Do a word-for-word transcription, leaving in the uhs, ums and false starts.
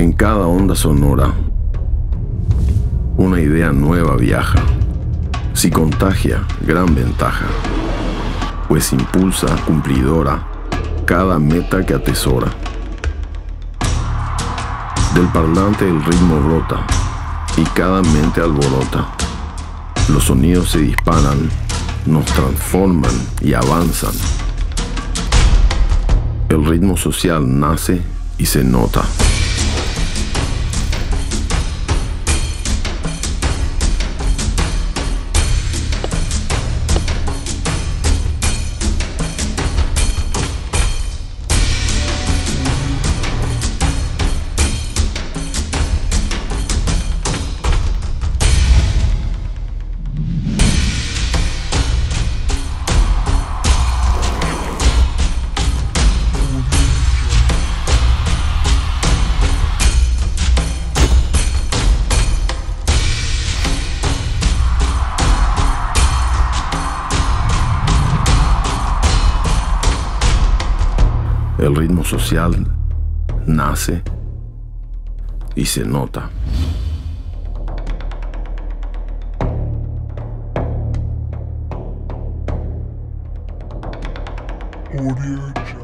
En cada onda sonora, una idea nueva viaja. Si contagia, gran ventaja, pues impulsa, cumplidora, cada meta que atesora. Del parlante el ritmo brota y cada mente alborota. Los sonidos se disparan, nos transforman y avanzan. El ritmo social nace y se nota. El ritmo social nace y se nota. Audio